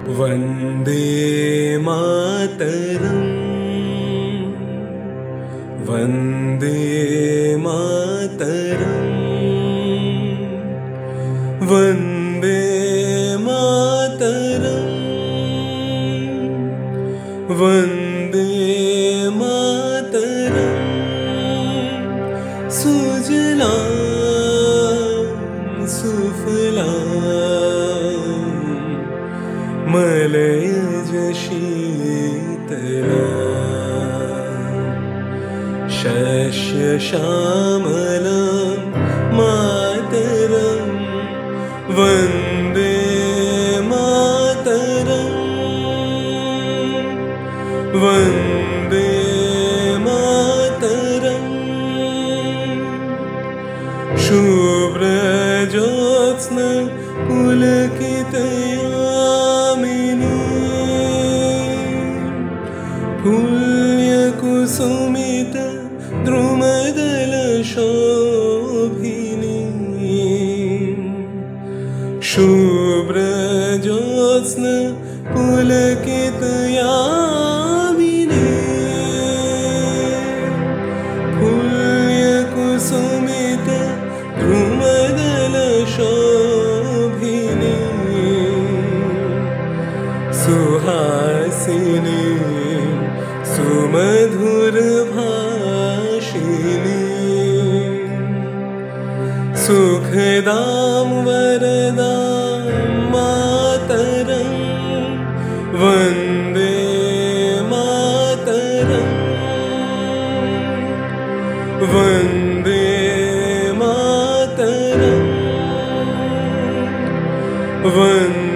वन्दे मातरम् वन्दे मातरम् वन्दे मातरम् वन्दे मातरम् सुजलां सुफलां मलयज शीतलां शस्यश्यामलां मातरं वन्दे मातरं वन्दे मातरम् शुभ्रज्योत्स्ना पुलकितयामिनी पुण्यकुसुमित द्रुमदलशोभिनी शुभ्रज्योत्स्ना पुलकितयामिनी पुण्यकुसुमित द्रुमदलशोभिनी सुहासिनी सुमधुरभाषिणी सुखदां वरदां मातरं वन्दे मातरं वन्दे मातरं वन्दे